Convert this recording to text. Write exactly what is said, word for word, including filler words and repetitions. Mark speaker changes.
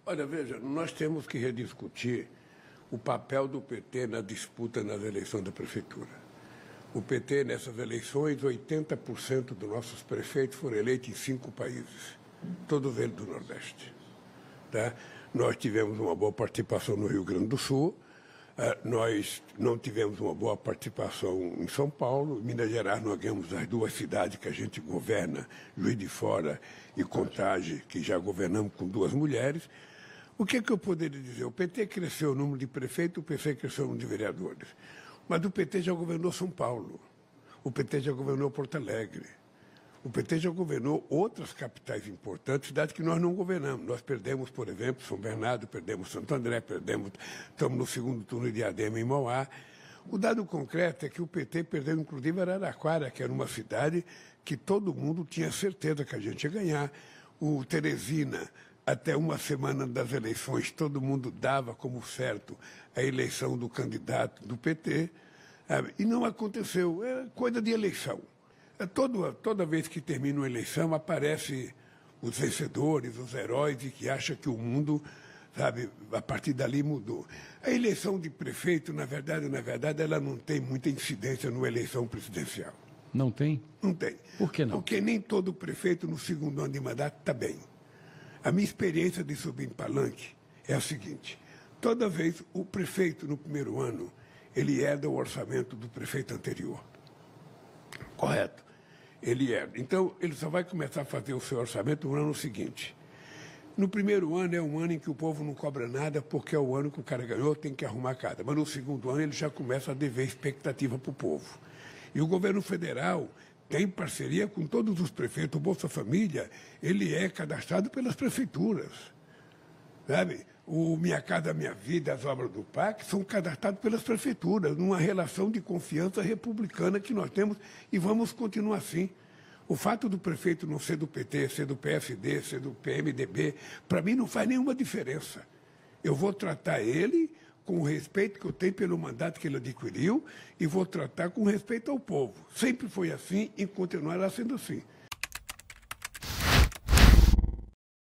Speaker 1: Olha, veja, nós temos que rediscutir o papel do P T na disputa nas eleições da prefeitura. O P T, nessas eleições, oitenta por cento dos nossos prefeitos foram eleitos em cinco países, todos eles do Nordeste. Tá? Nós tivemos uma boa participação no Rio Grande do Sul, uh, nós não tivemos uma boa participação em São Paulo, em Minas Gerais nós ganhamos as duas cidades que a gente governa, Juiz de Fora e Contagem, que já governamos com duas mulheres. O que, é que eu poderia dizer? O P T cresceu o número de prefeitos, o P C cresceu o número de vereadores. Mas o P T já governou São Paulo, o P T já governou Porto Alegre, o P T já governou outras capitais importantes, cidades que nós não governamos. Nós perdemos, por exemplo, São Bernardo, perdemos Santo André, perdemos, estamos no segundo turno de Diadema em Mauá. O dado concreto é que o P T perdeu, inclusive, Araraquara, que era uma cidade que todo mundo tinha certeza que a gente ia ganhar. O Teresina, até uma semana das eleições, todo mundo dava como certo a eleição do candidato do P T, sabe? E não aconteceu. É coisa de eleição. É todo, toda vez que termina uma eleição, aparecem os vencedores, os heróis, e que acham que o mundo, sabe, a partir dali mudou. A eleição de prefeito, na verdade, na verdade, ela não tem muita incidência numa eleição presidencial.
Speaker 2: Não tem?
Speaker 1: Não tem.
Speaker 2: Por que não?
Speaker 1: Porque nem todo prefeito no segundo ano de mandato está bem. A minha experiência de subir em palanque é a seguinte: toda vez o prefeito, no primeiro ano, ele herda o orçamento do prefeito anterior. Correto? Ele herda. Então, ele só vai começar a fazer o seu orçamento no ano seguinte. No primeiro ano é um ano em que o povo não cobra nada, porque é o ano que o cara ganhou, tem que arrumar a casa. Mas no segundo ano ele já começa a dever expectativa para o povo. E o governo federal tem parceria com todos os prefeitos. O Bolsa Família, ele é cadastrado pelas prefeituras. Sabe? O Minha Casa Minha Vida, as obras do P A C, são cadastradas pelas prefeituras, numa relação de confiança republicana que nós temos e vamos continuar assim. O fato do prefeito não ser do P T, ser do P S D, ser do P M D B, para mim não faz nenhuma diferença. Eu vou tratar ele com o respeito que eu tenho pelo mandato que ele adquiriu e vou tratar com respeito ao povo. Sempre foi assim e continuará sendo assim.